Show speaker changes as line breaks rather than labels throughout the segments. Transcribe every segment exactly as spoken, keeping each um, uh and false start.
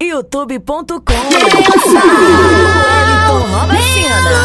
youtube ponto com. Wellington Robacena.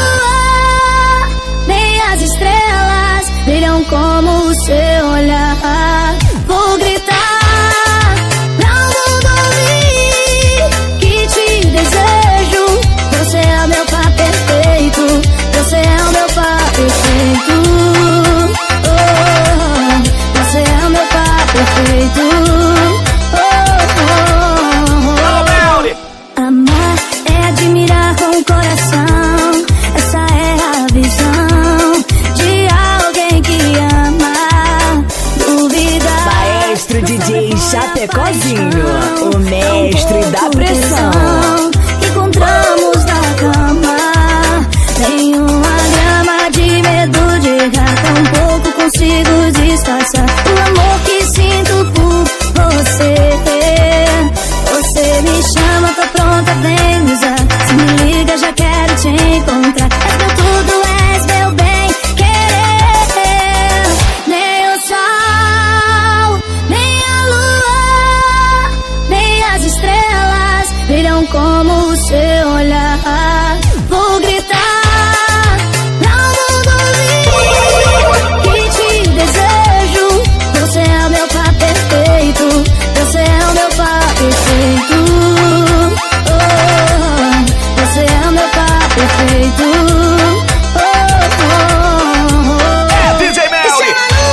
Nem as estrelas brilham como o seu olhar. Vou gritar pra o mundo ouvir que te desejo. Você é o meu par perfeito. Você é o meu par perfeito. Oh, você é o meu par perfeito. Oh, oh, oh. Amar é admirar com o coração. Essa é a visão de alguém que ama. Duvidar.
Maestro D J Chapecozinho, o mestre da pressão.
Que encontramos na cama. Nenhuma grama de medo de errar. Tão pouco consigo disfarçar o amor que sinto por você. Você me chama, tô pronta, vem me usar. Se me liga, já quero te encontrar. És meu tudo, és meu bem querer. Nem o sol, nem a lua, nem as estrelas brilham como o seu olhar. Vou gritar pra o mundo ouvir que te desejo. Você é o meu par perfeito. Você é o meu par perfeito. Oh, você é o meu par perfeito. Oh, oh, oh.
É D J Melly.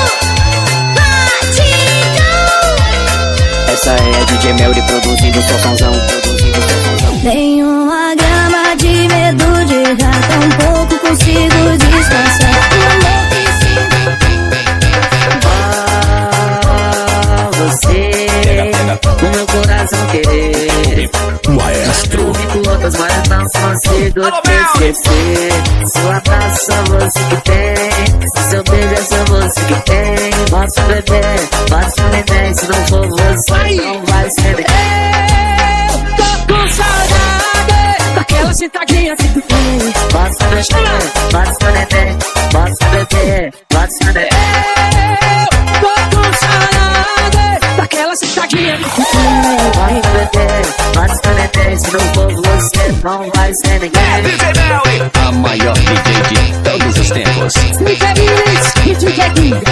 Essa é a D J Melly produzindo seu sonzão, produzindo seu sonzão.
Nenhuma grama de medo de errar. Tão pouco consigo disfarçar o amor que sinto.
Ah, você, o meu coração querer.
Maestro.
Eu vi com outras, mas não consigo te esquecer. Seu abraço só você que tem. Seu beijo é só você que tem. Posso beber, posso beber. Se não for você, não vai ser bem.
Tô com saudade daquela sentadinha que tu fez.
Posso beber, posso beber. Posso beber, posso beber.
Tô com saudade daquela sentadinha que tu fez.
Posso beber, posso beber. Se não for você, não vai ser ninguém.
D J Melly.
A maior D J de todos os tempos.
Me queridas e te queridas.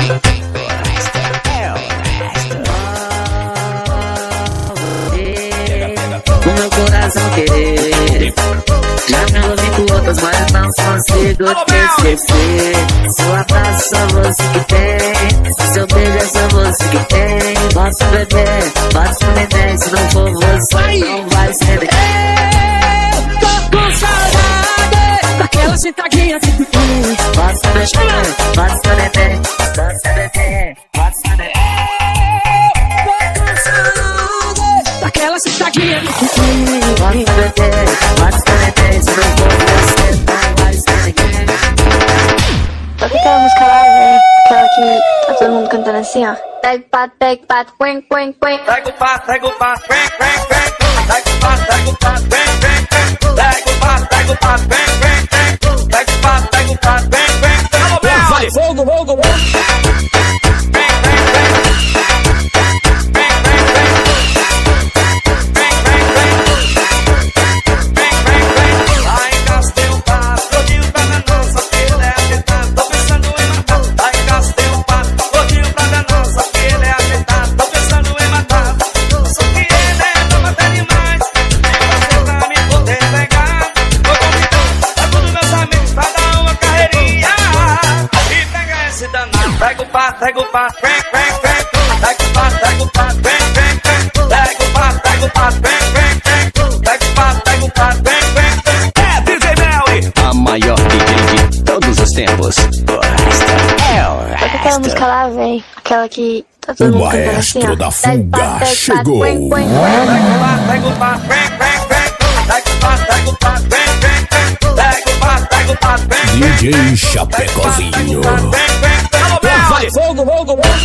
O meu coração querer. Já me envolvi com outras, mas não consigo te esquecer. Seu abraço só você que tem. Seu beijo é só você que tem. Posso beber, posso beber. Se não for você, não vai ser bem.
Tô com saudade daquela sentadinha que tu fez.
Posso beber, posso beber. Posso beber, posso beber.
Daquela sentadinha que tu fez.
Posso beber, posso beber. Se não for você, não vai ser ninguém.
Toca aquela música lá, velho. Aquela que tá todo mundo cantando assim, ó. Pega o pato, pega o pato, quen, quen, quen.
Pega o pato, pega o pato, quen, quen, quen. Pega o pato, pega o pato, quen, quen, quen. Pega o pato, pega o pato, quen, quen, quen. Pega o pato, pega o pato, quen, quen, quen.
Vai, fogo, fogo, fogo.
Pega o pato, pega o pato, quen, quen, quen. Pega o pato, pega o pato, quen, quen, quen. Pega o pato, pega o pato, quen, quen, quen. Pega o pato, pega o pato, quen, quen, quen. É D J Melly.
A maior D J de todos os tempos.
Toca aquela música lá, velho. Aquela que tá todo
O
mundo cantando assim, ó.
maestro da fuga chegou.
Quen, quen.
Pega o pato, pega o pato, quen, quen, quen. Pega o pato, pega o pato, quen, quen, quen. Pega o pato, pega o pato, quen, quen.
D J Chapecozinho.
Vai, fogo, fogo, fogo.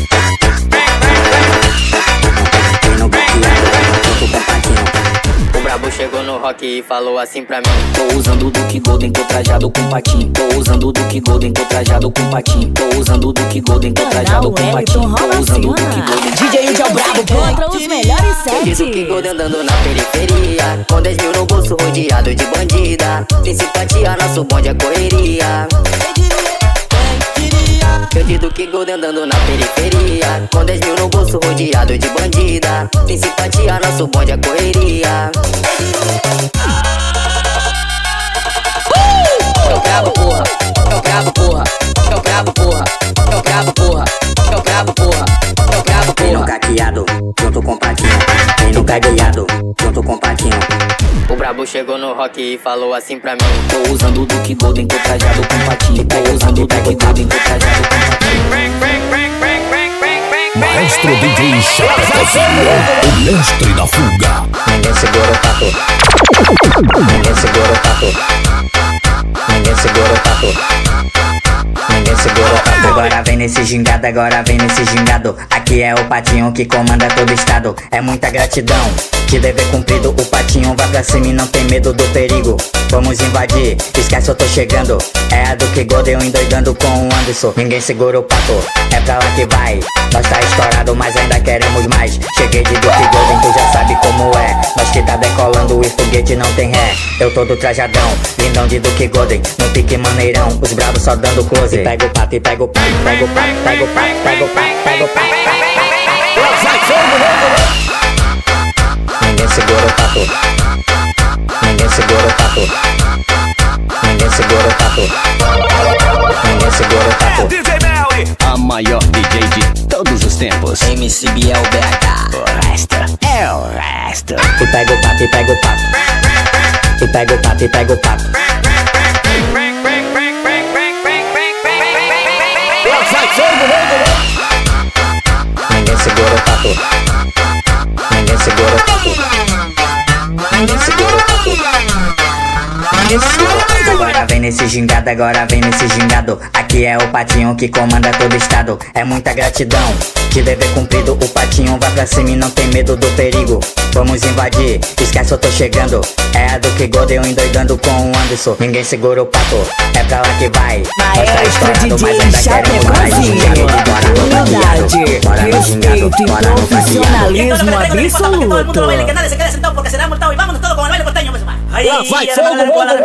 O brabo chegou no rock e falou assim pra mim:
tô usando o Duke Golden, tô trajado com patinho. Tô usando o Duke Golden, tô trajado com patinho. Tô usando o Duke Golden, tô trajado com patinho. Tô usando o Duke Golden.
D J Udi é o brabo, contra os melhores sets.
Duke Golden andando na periferia, com dez mil no bolso rodeado de bandida. Tem simpatia, nosso bonde é correria. Eu de Duke Golden andando na periferia, com dez mil no bolso rodeado de bandida. Tem simpatia, nosso bonde é correria. Eu gravo porra, eu gravo porra, eu gravo porra, eu gravo porra, eu gravo porra, eu gravo porra.
Vem no caqueado, junto com patinho. Vem no caqueado, junto com patinho.
O brabo chegou no rock e falou assim pra mim:
tô usando o Duke Golden, tô trajado com patinho. Tô usando o Duke Golden, tô trajado com patinho.
Maestro D J Chapecozinho, o mestre da fuga.
Ninguém segura o tatu. Ninguém segura o tatu. Ninguém segura o tatu. Ninguém segura o tatu. Agora vem nesse gingado, agora vem nesse gingado. Aqui é o patinho que comanda todo o estado. É muita gratidão, de dever cumprido. O patinho vai pra cima e não tem medo do perigo. Vamos invadir, esquece eu tô chegando. É a Duke Golden, eu endoidando com o Anderson. Ninguém segura o pato, é pra lá que vai. Nós tá estourado, mas ainda queremos mais. Cheguei de Duke Golden, tu já sabe como é. Nós que tá decolando e foguete não tem ré. Eu todo trajadão, lindão de Duke Golden. No pique maneirão, os bravos só dando close. E pega o pato, e pega o pato, pega o pato, pega o pato, pega o pato, pega o pato. Ninguém segura o tatu. Ninguém segura o tatu. Ninguém segura o tatu. Ninguém segura o tatu.
D J Melly,
a maior D J de todos os tempos.
M C Biel B H.
O resto é o resto.
E pega o pato, e pega o pato. E pega o pato, e pega o pato. Ninguém segura o tatu. Ninguém segura o tatu. Ninguém segura o tatu. Ninguém segura o tatu. Agora vem nesse gingado, agora vem nesse gingado. Aqui é o patinho que comanda todo o estado. É muita gratidão, de dever cumprido. O patinho vai pra cima e não tem medo do perigo. Vamos invadir, esquece eu tô chegando. É a Duke Golden, eu endoidando com o Anderson. Ninguém segura o pato, é pra lá que vai.
Maestro D J Chapecozinho, humildade, respeito e profissionalismo absoluto.
Lá vai fogo,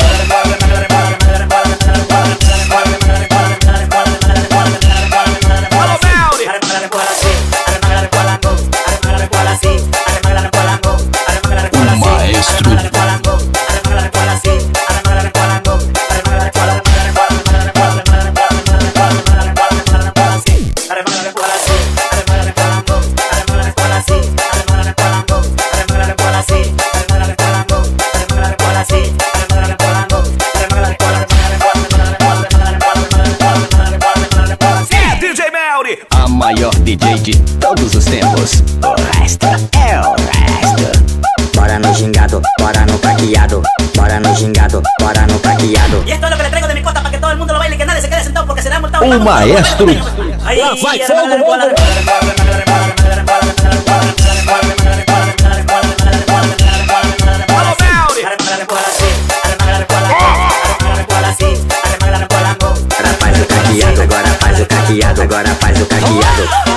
O maestro.
A maior D J de todos os tempos. O resto é o resto.
Bora no gingado, bora no caqueado. Bora no gingado, bora no caqueado.
Y esto es lo que le traigo de mi costa para que todo el mundo lo baile y que nadie se quede sentado porque será multado.
O maestro.
Ahí vai fogo.
Agora faz o caqueado, agora faz o caqueado, agora faz o caqueado.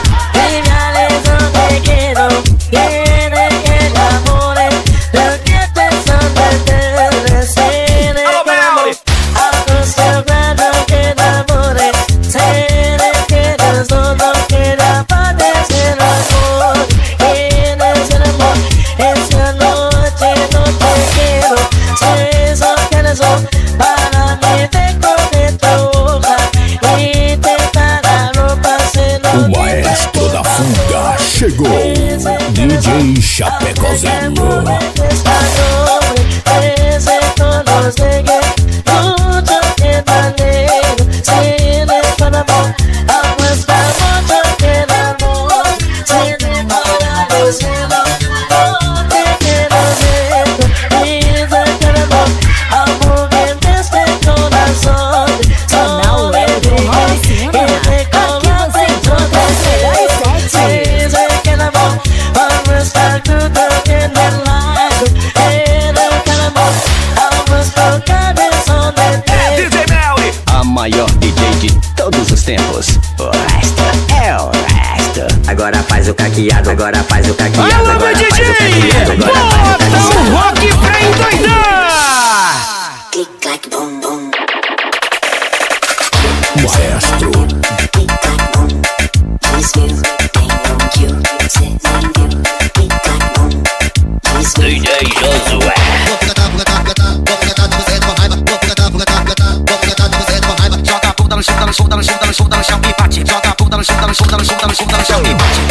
O maestro da fuga chegou. D J Chapecozinho.
o caqueado, agora faz o caqueado.
Alô,
Agora
D J!
faz o caqueado, agora faz o
Bota o
caqueado.
rock pra endoidar!
Click, clack, bom, bom.
Maestro.
Click, clack, bom. Please feel, bang on cue. Sit and view. Click, clack, bom. Please feel.
D J Josué.
Joga a bunda no chão, tá no chão, tá no chão, tá no chão, tá no chão e bate. Joga a bunda no chão, tá no chão, tá no chão, tá no chão, tá no chão e bate.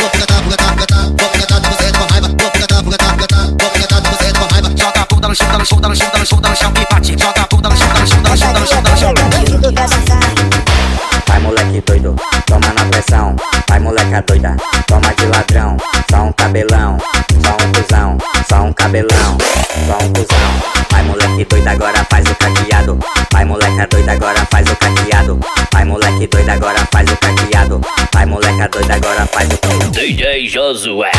Joga a bunda no chão, tá no chão, tá no chão, tá no chão, tá no chão e bate. Joga a bunda no chão, tá no chão, tá no chão, tá no chão, tá no chão.
Vai moleque doido, toma na pressão. Vai moleca doida, toma de ladrão. Só um cabelão, só um cuzão. Só um cabelão, só um cuzão. Vai moleque doido, agora faz o caqueado. Vai moleca doida, agora faz o caqueado. Vai moleque doido, agora faz o caqueado. Vai moleca doida, agora faz o caqueado.
D J Josué.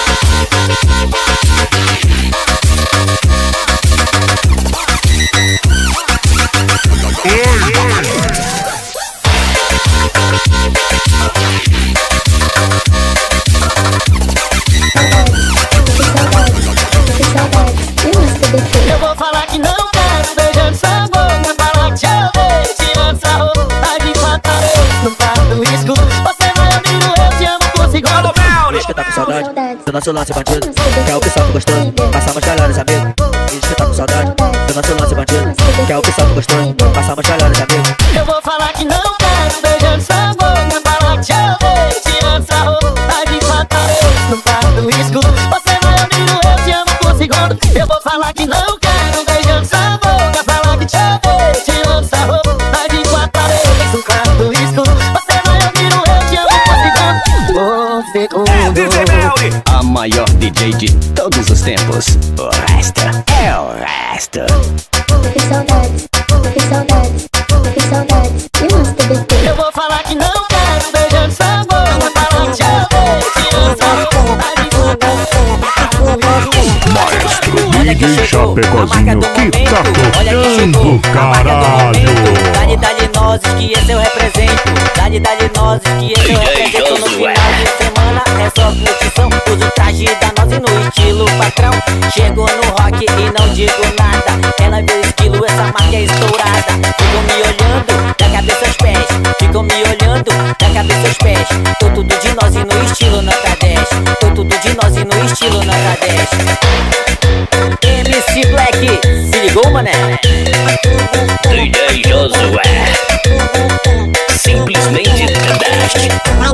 Eu vou falar que não quero, beijando sua boca. Falar que te amei, tirando essa roupa. Tá de quatro areias, no quarto escuro. Você vai abrir o eu te amo por segundo.
Diz que tá com saudade do nosso lance bandido. Que é o pessoal que gostou, passamos melhores amigos. Diz que tá com saudade do nosso lance bandido. Que é o pessoal que gostou, passamos melhores amigos.
Eu vou falar que não quero, beijando sua boca. Falar que te amei, tirando essa roupa. Tá de quatro areias, no quarto escuro. Você vai abrir o eu te amo por segundo. Eu vou falar que não quero, beijando sua boca. Falar que te amei, tirando essa roupa. Tá de quatro areias, no quarto escuro. Você vai abrir o eu te amo por segundo. Por segundo.
D J Melly, a maior D J de todos os tempos. O resto é o resto.
Que saudades, que saudades, que saudades. E nosso T B T.
Eu vou falar que não quero, beijando sua boca. Falar que te amei, tirando essa roupa. Tá de quatro areias.
Maestro
Olha
D
que
J
chegou,
Chapecozinho que tá
olha que chegou,
tocando,
a marca do
caralho.
momento. Dá-lhe, dá-lhe nozes que esse eu represento. Dá-lhe, dá-lhe nozes que esse eu
D J
represento. No
Josué.
final de semana é só curtição. Uso o traje da nose no estilo patrão. Chegou no rock e não digo nada. Ela viu o esquilo, essa marca é estourada. Ficam me olhando da cabeça aos pés. Ficam me olhando da cabeça aos pés. Tô tudo de nose no estilo Nocadeste. Tô tudo de nose no estilo Nocadeste. M C Black, se ligou, mané?
D J Josué. Simplesmente Nocadeste.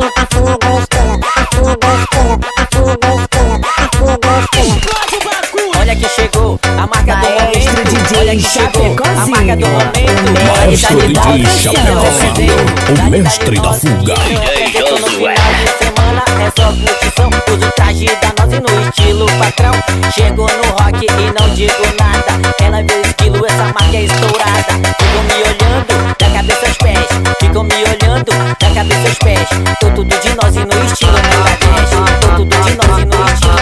Olha que chegou a marca do
Maestro
momento.
D J
Olha que chegou a marca do momento.
Maestro
Dá-lhe, dá-lhe,
D J Chapecozinho, o mestre da fuga.
D J
No
Josué.
final de semana é só curtição. Uso o traje da nose no estilo patrão. Chegou no rock e não digo nada. Ela viu o esquilo, essa marca é estourada. Ficam me olhando da cabeça aos pés. Ficam me olhando da cabeça aos pés. Tô tudo de nose no estilo Nocadeste. Tô tudo de nose no estilo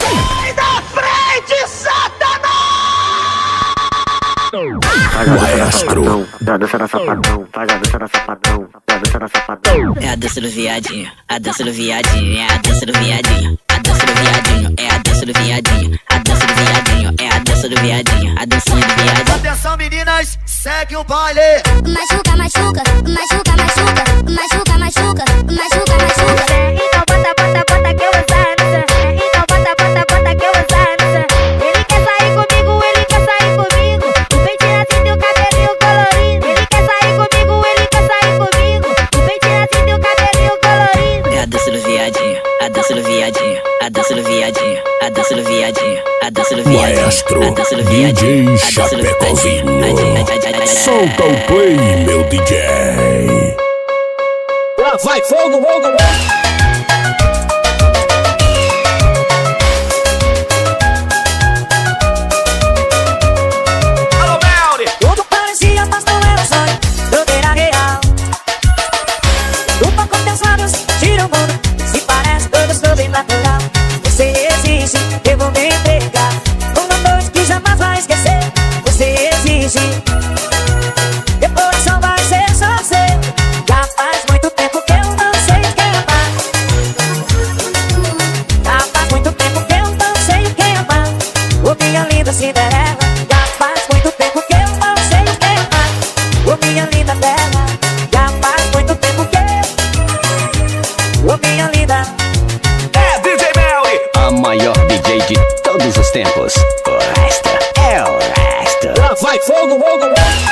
Maestro.
É a dança do viadinho, a dança do viadinho, é a dança do viadinho, a dança do viadinho, é a dança do viadinho, a dança do viadinho, é a dança do viadinho, a dancinha do viadinho.
Atenção meninas, segue o baile.
Machuca, machuca, machuca, machuca, machuca, machuca, machuca, machuca. Então bota, bota, bota que eu vou sair no chão. Então bota, bota, bota que eu vou sair no chão. Ele quer sair comigo, ele quer sair comigo. O penteado assim tem o cabelinho colorido. Ele quer sair comigo, ele quer sair comigo. O penteado assim tem o cabelinho colorido.
É a dança do viadinho, a dança do viadinho, a dança do viadinho, a dança do viadinho, a dança do viadinho,
Maestro
a dança do
D
viadinho,
J
a dança do
Chapecozinho.
viadinho.
Solta o play, meu D J.
Lá vai fogo, fogo.
Alô, Melly.
Tudo parecia, mas não era sonho, tudo era real. O pacote das lábios tira o mundo, se parece tudo sobre natural. Você existe, eu vou me entregar. Uma noite que jamais vai esquecer. Você existe, meu coração vai ser só seu. Já faz muito tempo que eu não sei quem amar.
da Cinderela. Já faz muito tempo que eu não sei o que é mais. Ô minha linda bela, já faz muito tempo que eu... Ô minha linda.
É D J Melly, a maior D J de todos os tempos. O resto é o resto.
Vai fogo, fogo.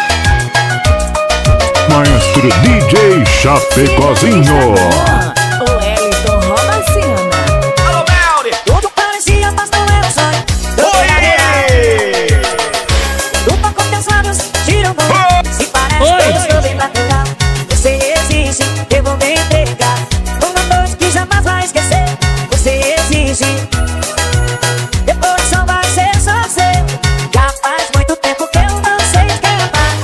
Maestro D J Chapecozinho.
O Wellington rouba a cena.
Alô, Melly!
Tudo parecia, mas não era sonho.
Oi!
Do pacote teus lábios tiram bom. Se parece que eu estou bem natural. Você exige, eu vou me entregar. Uma noite que jamais vai esquecer. Você exige, depois só vai ser só seu. Já faz muito tempo que eu não sei o que é mais.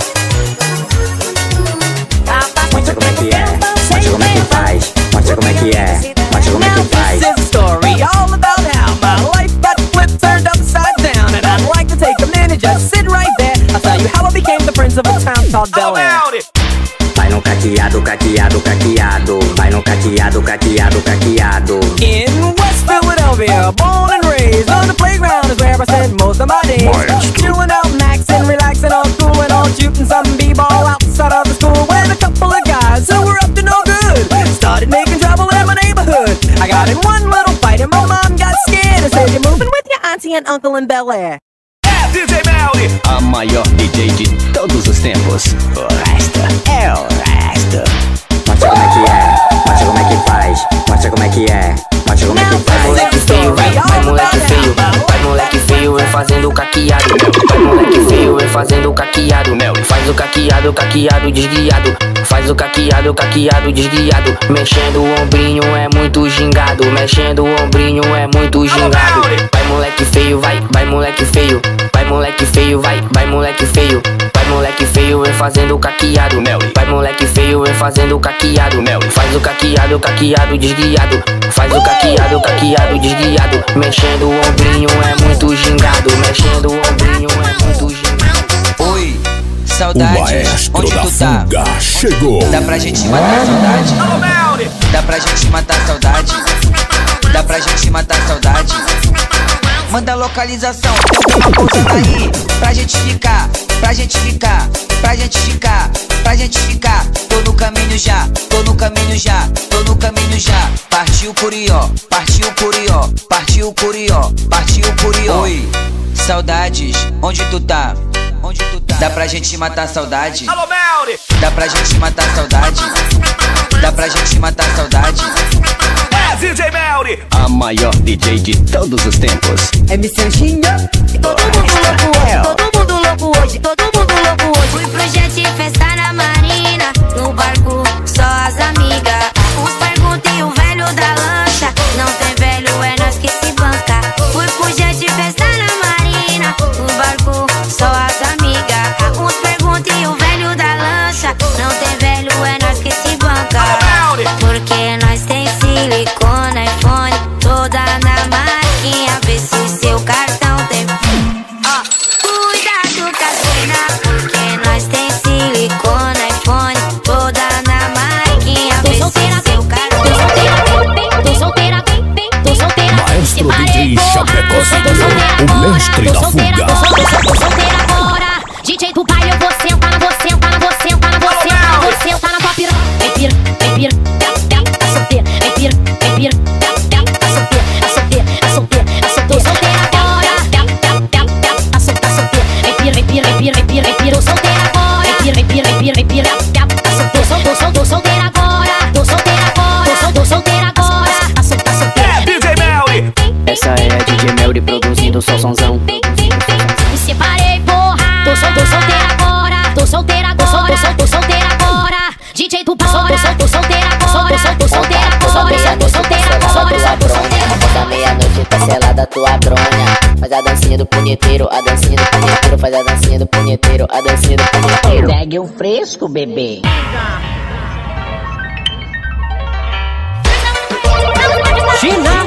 Já faz muito tempo que eu não sei o que é mais.
Mostra como é que é, mostra como é que faz.
This is a story all about how my life got flipped, turned upside down. And I'd like to take a minute, just sit right there. I'll tell you how I became the prince of a town called
Alô,
Bel Air.
Melly!
Vai no caqueado, caqueado, caqueado. Vai no caqueado, caqueado, caqueado.
In West Philadelphia, born and raised on the playground is where I spend most of my days. Chilling out, maxing, relaxing, all cool and all shooting some b-ball outside of the school with a couple of guys who were up to no good. Started making trouble in my neighborhood. I got in one little fight and my mom got scared and said, "You're moving with your auntie and uncle in Bel Air."
É D J Melly!
A maior D J de todos os tempos. O resto é o resto.
Mostra como é que é, mostra como é que faz. Mostra como é que é, mostra como é que
Vai
faz.
moleque feio, vai, vai moleque feio. Vai moleque feio, eu fazendo caqueado. Vai moleque feio, eu fazendo caqueado. Faz o caqueado, caqueado desguiado. Faz o caqueado, caqueado desguiado. Mexendo o ombrinho é muito gingado. Mexendo o ombrinho é muito gingado. Vai moleque feio, vai, vai moleque feio. Vai moleque feio, vai, vai moleque feio. Vai moleque feio, eu fazendo caqueado. Vai moleque feio, eu fazendo caqueado. Faz o caqueado, caqueado desguiado. Faz o caqueado, caqueado desguiado. Mexendo o ombrinho é muito gingado. Mexendo o ombrinho é muito gingado.
Oi,
O
saudade,
maestro
onde
da
tu tá?
fuga chegou.
Dá pra gente matar a saudade?
Alô, Melly!
Dá pra gente matar a saudade? Dá pra gente matar a saudade? Manda a localização, tem alguma coisa aí pra gente ficar, pra gente ficar, pra gente ficar, pra gente ficar. Tô no caminho já, tô no caminho já, tô no caminho já. Partiu Curió, partiu Curió, partiu Curió, partiu Curió. Oi, saudades, onde tu tá? Onde tu tá? Dá pra gente matar a saudade?
Alô, Melly!
Dá pra gente matar a saudade? Dá pra gente matar a saudade?
É D J Melly!
A maior D J de todos os tempos.
M C Anjinho.
Todo mundo louco hoje, todo mundo louco hoje, todo mundo louco hoje. Fui pro jet de festa na marina, no barco só as amigas. Uns perguntam e o velho da lancha, não tem velho, é nós que se banca. Fui pro jet de festa na marina, no barco só as amigas. Uns perguntam e o velho da lancha, não tem velho, é nós que se banca. Porque nós tem silicone, iPhone, toda na marquinha, vê se o seu cartão tem. Ó, cuidado com as pena, porque nós tem silicone, iPhone, toda na marquinha, vê se o seu cartão tem. Tô solteira, bem, tô solteira, bem, bem, tô solteira.
Maestro D J Chapecozinho, o mestre da fuga.
Tô solteira agora, D J do baile, eu vou sentar, vou sentar, vou sentar, vou sentar, vou sentar na tua piranha. Vem pira, vem pira, tá solteira, vem pira, vem pira, tá solteira, tá solteira, tá solteira, tá solteira. Tô solteira agora, tá solteira, vem pira, vem pira, vem pira, vem pira, vem pira. Tô solteira agora, vem pira, vem pira, vem pira, vem pira, tá solteira, tô solteira agora, tô solteira agora, tô solteira agora, tá solteira.
É D J Melly!
Essa é a D J Melly produzindo só sonzão.
Me separei, porra. Tô, sol, tô solteira agora. Tô solteira agora. Tô, sol, tô solteira agora. D J do Bora. Tô, sol, tô solteira agora. Tô, sol, tô solteira agora. Tô, tô solteira agora. Tô solteira agora.
Da meia-noite tá selada tua bronha. Faz a dancinha do punheteiro, a dancinha do punheteiro. Faz a dancinha do punheteiro, a dancinha do punheteiro.
Pegue o fresco, bebê.
China.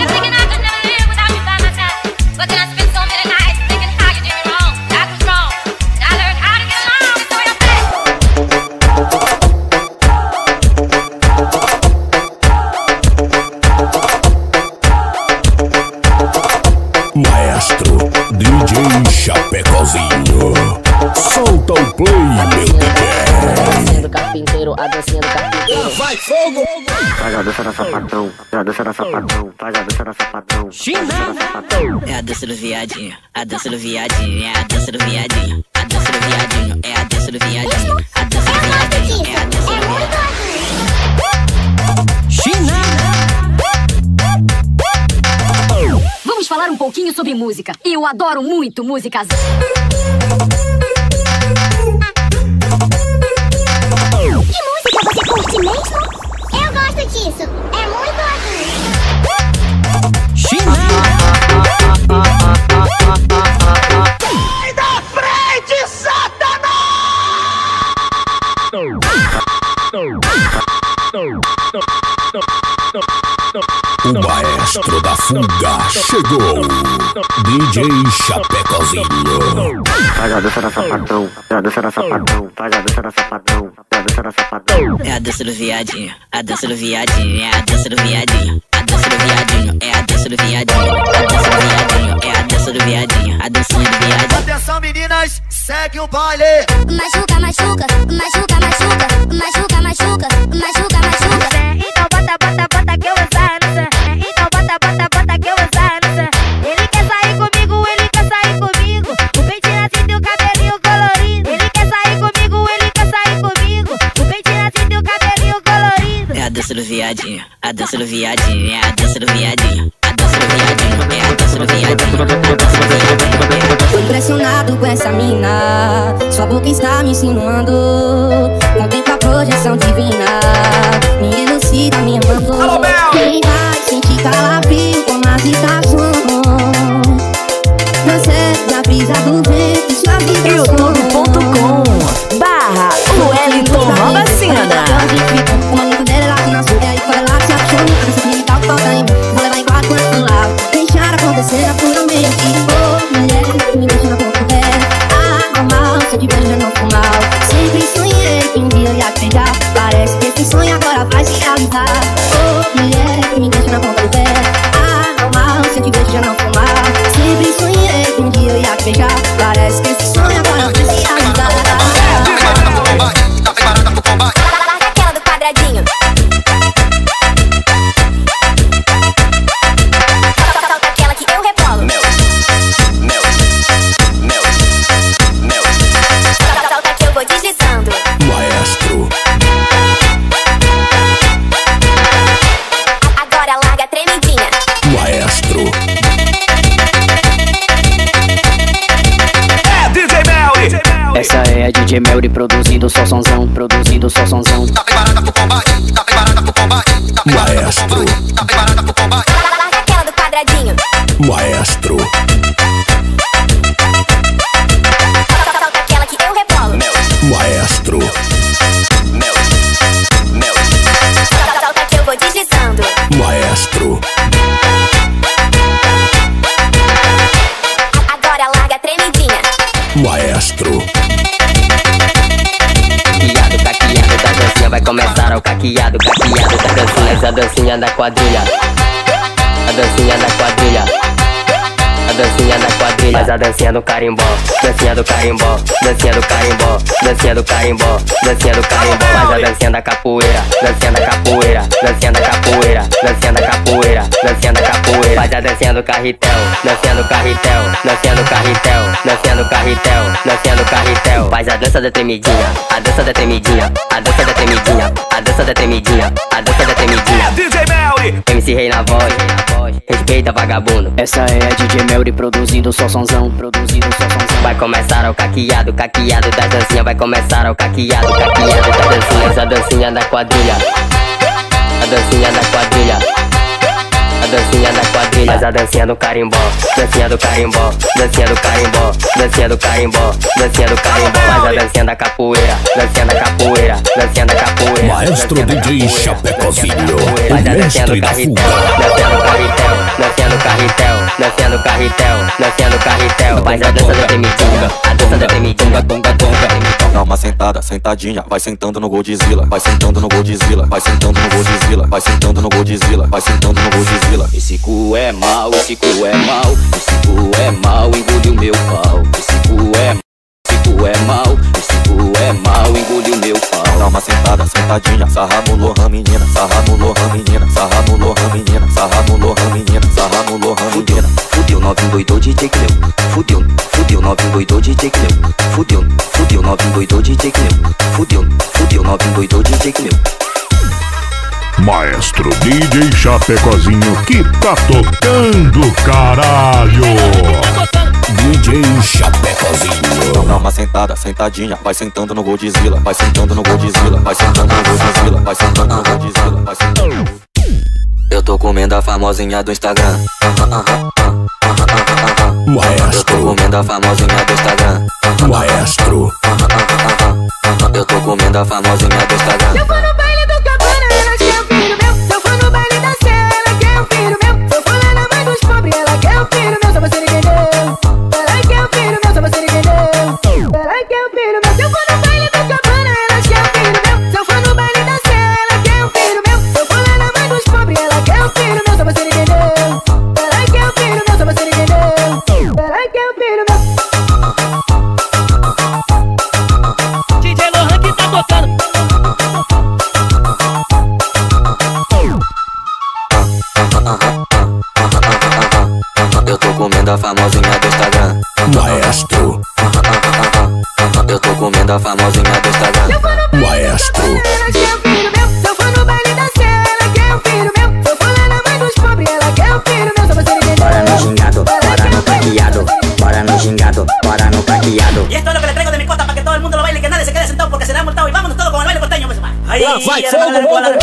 Maestro D J Chapecozinho.
a dança da sapatão, é a dança da sapatão, faz a dança da sapatão.
É a dança do viadinho, a dança do viadinho, é a dança do viadinho, a dança do viadinho, é a dança do viadinho, a dança do viadinho, é a dança do viadinho.
China!
Vamos falar um pouquinho sobre música. Eu adoro muito músicas.
Que música você curte mesmo? Eu gosto disso. É muito assim.
China!
Sai da frente,
O maestro da fuga chegou. D J Chapecozinho.
Faz a dança da sapatão, é a dança da sapatão, faz a dança da sapatão, é a dança da sapatão.
É a dança do viadinho, a dança do viadinho, é a dança do viadinho, a dança do viadinho, é a dança do viadinho, a dança do viadinho, é a dança do viadinho, a dancinha do viadinho.
Atenção meninas, segue o baile.
Machuca, machuca, machuca, machuca, machuca, machuca, machuca, machuca.
Então bota, bota, bota que eu vou dançar. Então bota, bota, bota que eu vou dançar. Ele quer sair comigo, ele quer sair comigo. O peitinho assim e o cabelinho colorido. Ele quer sair comigo, ele quer sair comigo. O peitinho assim e o cabelinho colorido.
É a dança do viadinho, a dança do viadinho, é a dança do viadinho, a dança do viadinho, é a dança do viadinho, a dança do viadinho.
Tô impressionado com essa mina, sua boca está me insinuando. Contempla a projeção divina, me elucida, me mandou. Quem vai sentir calafrio como as estações? Você na brisa do vento, sua vida
youtube ponto com barra Wellington Robacena.
O maníaco dela é lá que nasceu, e aí foi lá que se apaixonou. A dança militar que falta em mim, vou levar em quatro quanto do lado. Deixar acontecer naturalmente. Oh, mulher, me deixa na boca dela. Ah, mal, se eu te beijo já não for mal. Sempre sonhei que um dia eu ia te beijar. Parece que esse sonho agora vai se realizar. Oh, mulher, me deixa na boca dela. Ah, mal, se eu te beijo já não for mal. Sempre sonhei que um dia eu ia te beijar. Parece que esse sonho agora vai se realizar.
Tá preparada pro combate?
Larga aquela do quadradinho. Solta aquela que eu rebolo.
Mel, mel, mel, mel.
Solta que eu vou deslizando.
Maestro.
Agora larga a tremidinha.
Maestro.
É D J Melry.
Essa é a D J Melry produzindo só sonzão, produzindo só sonzão.
Tá preparada pro combate? Tá preparada pro combate? Tá preparada pro combate? Tá preparada pro combate?
Larga aquela do quadradinho.
Maestro.
Solta aquela que eu rebolo.
Maestro.
Mel, mel.
Solta que eu vou deslizando.
Maestro.
Agora larga a tremidinha.
Maestro.
Caqueado, caqueado da dancinha vai começar o caqueado, caqueado da dancinha, essa dancinha da quadrilha, a dancinha da quadrilha, a dancinha da quadrilha, faz a dancinha do carimbó, dancinha do carimbó, dancinha do carimbó, dancinha do carimbó, dancinha do carimbó, faz a dancinha da capoeira, dancinha da capoeira, dancinha da capoeira, dancinha da capoeira, dancinha da capoeira, faz a dancinha do carretel, dancinha do carretel, dancinha do carretel, dancinha do carretel, dancinha do carretel, faz a dança da tremidinha, a dança da tremidinha, a dança da tremidinha, a dança da tremidinha, a dança da tremidinha.
D J Melry.
M C Rei na voz, respeita vagabundo. Essa é a D J Melry produzindo só sonzão, produzindo só sonzão. Vai começar o caqueado, caqueado da dancinha, vai começar o caqueado, caqueado da dancinha, essa dancinha da quadrilha, a dancinha da quadrilha, a dancinha da quadrilha, faz a dancinha do carimbó, dancinha do carimbó, dancinha do carimbó, dancinha do carimbó, dancinha do carimbó, faz a dancinha da capoeira, dancinha da capoeira, dancinha da capoeira.
Maestro D J Chapecozinho, o
Faz a dancinha
mestre
do
da
carretel,
fuga.
dancinha do carretel, dancinha do carretel, dancinha do carretel, dancinha do carretel, faz a dança da tremidinha, a dança da tremidinha, tonga, tonga,
Dá uma sentada, sentadinha, vai sentando no Godzilla, vai sentando no Godzilla, vai sentando no Godzilla, vai sentando no Godzilla, vai sentando no Godzilla.
Esse cu é mau, esse cu é mau, esse cu é mau, engoliu meu pau. Esse cu é mau, esse cu é mau, esse cu é mau, engoliu meu pau.
Dá dá uma sentada, sentadinha. Sarra no Lohan, menina, sarra no Lohan, menina, sarra no Lohan, menina, sarra no Lohan, menina, sarra no Lohan, menina.
Fudeu, novinho doidou, D J Cleo. Fudeu, fudeu, novinho doidou, D J Cleo. Fudeu, fudeu, novinho doidou, D J Cleo. Fudeu, fudeu, novinho doidou, D J Cleo.
Maestro D J Chapecozinho que tá tocando, caralho. D J Chapecozinho.
Então dá uma sentada, sentadinha. Vai sentando no Godzilla, vai sentando no Godzilla, vai sentando no Godzilla, vai sentando no Godzilla, vai sentando.
Eu tô comendo a famosinha do Instagram.
Maestro.
Eu tô comendo a famosinha do Instagram.
Maestro.
Eu tô comendo a famosinha do Instagram.
Se eu for no baile do Cabana, ela quer o filho meu. Se eu for no baile da Sé, ela quer o filho meu. Se eu for lá na mãe dos pobres, ela quer o filho meu. Só você não entendeu. Ela quer o filho meu, só você não entendeu. Ela quer o filho meu. Se eu for no baile do Cabana, ela quer o filho meu. Se eu for no baile da Sé, ela quer o filho meu. Se eu for lá na mãe dos pobres, ela quer o filho meu. Só você não entendeu. Ela quer o filho meu, só você não entendeu. Ela quer o filho meu.
D J Lohan que tá tocando.
Eu tô comendo a famosinha do Instagram.
Maestro.
Eu tô comendo a famosinha do Instagram.
Maestro.
Ela quer o filho meu. Se eu for no baile da Sé, ela quer o filho meu. Se eu for lá na mãe dos pobres, ela quer o filho meu. Só você não entendeu.
Bora no gingado, bora no caqueado. Bora no gingado, bora no caqueado.
Y esto es lo que le traigo de mi costa para que todo el mundo lo baile y que nadie se quede sentado porque será multado. Y vámonos todos con el baile costeño, pues, ahí,
Vai,
ahí,
fogo,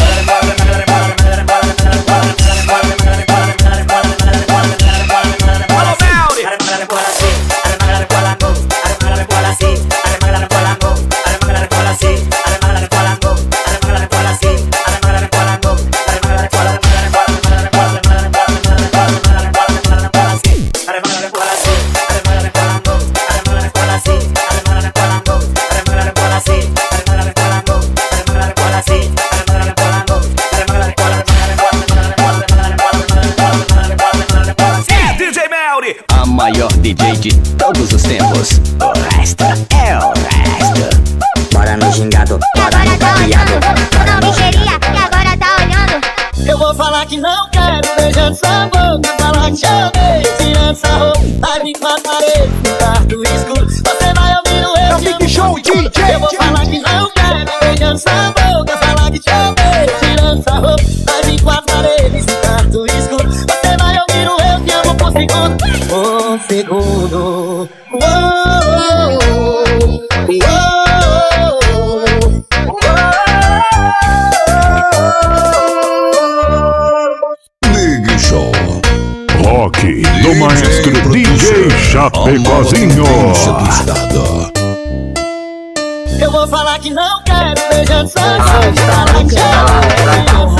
A maior D J de todos os tempos. O resto é o resto.
Bora no gingado, bora no caqueado.
Não me queria e agora tá olhando.
Eu vou falar que não quero, beijando sua boca. Falar que chamei, tirando sua roupa. Vai vir com a parede, no quarto escuro. Você vai ouvir o eu te show, D J. Eu vou falar que não quero, beijando sua boca. Falar que chamei, tirando sua roupa. Vai vir com as paredes, no quarto escuro. Você vai ouvir o eu te amo por segundo. Um segundo. Uou,
Big Show. Rock do maestro D J Chapecozinho.
eu vou falar que não quero, beijando sua boca. Falar que chamei.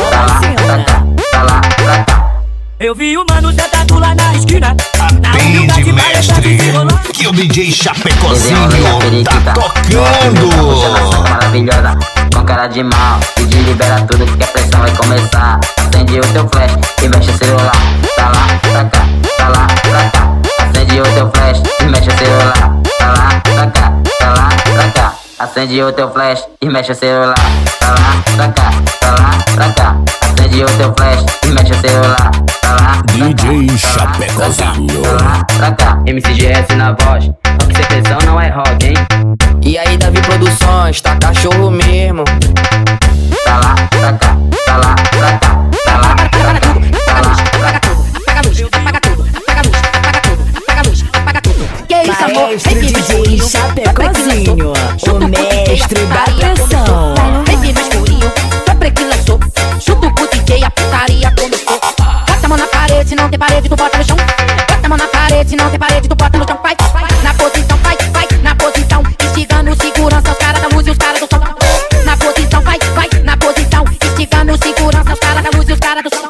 Eu vi o mano sentado lá na esquina.
Atende, mestre, que o D J Chapecozinho tá tocando.
Maravilhosa, com cara de mal. E de libera tudo que a pressão vai começar. Acende o teu flash e mexe o celular. Tá lá, tá cá, tá lá, tá cá. Acende o teu flash e mexe o celular. Tá lá, tá cá, tá lá, tá cá. Acende o teu flash e mexe o celular. Tá lá, tá cá, tá lá, tá cá. Acende o teu flash e mexe o celular. Tá lá,
D J Chapecozinho.
tá lá, tá cá. M C G S na voz, rock sem pressão não é rock, hein?
E aí, Davi Produções, tá cachorro mesmo.
Tá lá, tá cá, tá lá, tá cá. Tá lá, tá cá, tá lá, tá cá.
Apaga a luz, apaga tudo, apaga a luz, apaga tudo, apaga a luz, apaga tudo. Que isso, amor?
Maestro D J Chapecozinho, o mestre da pressão.
Vem vir no escurinho, foi pra que lançou. Chupa o D J, a putaria começou. Bota a mão na parede, se não tem parede, tu bota no chão. Bota a mão na parede, se não tem parede, tu bota no chão. Vai, vai, na posição, vai, vai, na posição. Instigando segurança, os caras da luz e os caras do som. Na posição, vai, vai, na posição. Instigando segurança, os caras da luz e os caras do som.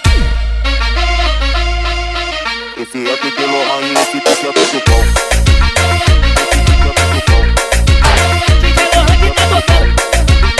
Esse é P T Lohan e esse pique é tudo bom.
D J Lohan que tá tocando.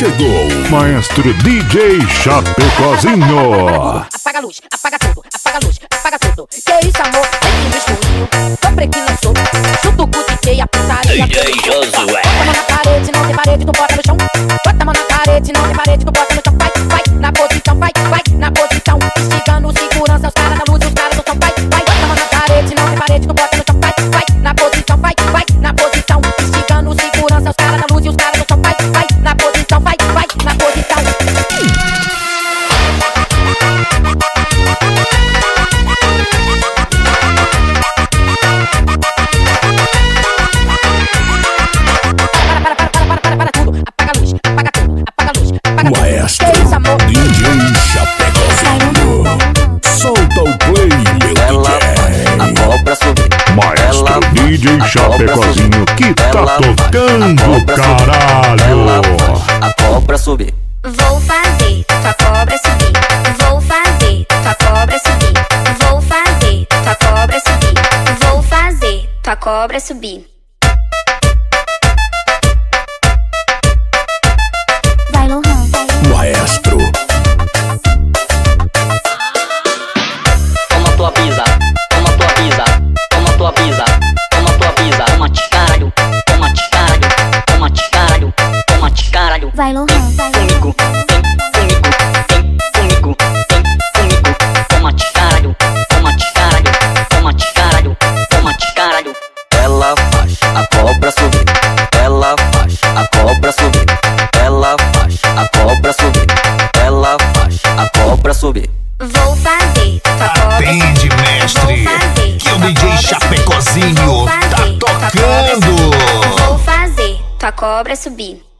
Chegou Maestro D J Chapecozinho.
Apaga a luz, apaga tudo, apaga a luz, apaga tudo. Que isso, amor? Vem que me escurinho. Comprei que lançou. Chuto com o D J, a putaria.
D J Josué.
Bota a mão na parede, não tem parede, tu bota no chão. Bota a mão na parede, não tem parede, tu bota no chão. Vai, vai, na posição, vai, vai, na posição. Instigando segurança, os caras na luz, os caras no chão. Vai, vai, bota a mão na parede, não tem parede, tu bota no chão. Vai, vai, na posição, vai, vai, na posição. Instigando segurança, os caras na luz e os caras no chão. Vai, vai, na posição, vai, vai, na posição.
Maestro D J Chapecozinho. Solta o play, meu D J.
A cobra subiu.
Maestro D J Chapecozinho que tá tocando, caralho.
A cobra subir.
Vou fazer tua cobra subir. Vou fazer tua cobra subir. Vou fazer tua cobra subir. Vou fazer tua cobra subir. Vai, Lohan, vai.
Maestro.
Toma tua pisa, toma tua pisa, toma tua pisa, toma tua pisa, toma te caralho, toma te caralho, toma te caralho, toma te caralho.
Vai, Lohan, vai.
Comigo, vem comigo, vem comigo, vem comigo, toma te caralho, toma te caralho, toma te caralho, toma te caralho.
Ela faz a cobra subir. Ela faz a cobra subir. Ela faz a cobra subir. Ela faz a cobra subir.
Vou fazer tua cobra
Atende,
subir.
mestre,
Vou fazer
que o
tua
D J
cobra
Chapecozinho
subir. Vou
tá
fazer tua cobra
tocando.
subir. Vou fazer tua cobra subir.